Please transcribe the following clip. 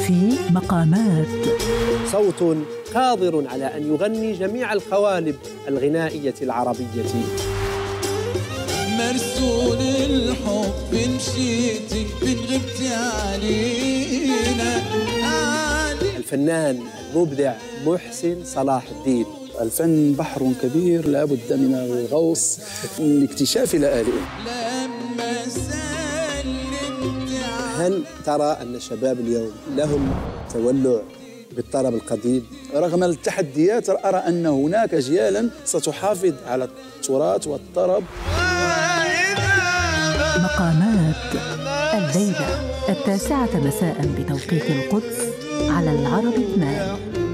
في مقامات. صوت قادر على أن يغني جميع القوالب الغنائية العربية. مرسول الحب مشيتي غبتي علينا. الفنان المبدع محسن صلاح الدين. الفن بحر كبير لا بد من الغوص من اكتشاف لآلئه. هل ترى أن الشباب اليوم لهم تولع بالطرب القديم؟ رغم التحديات أرى أن هناك أجيالا ستحافظ على التراث والطرب. مقامات الليلة 9:00 مساء بتوقيت القدس على العرب 2.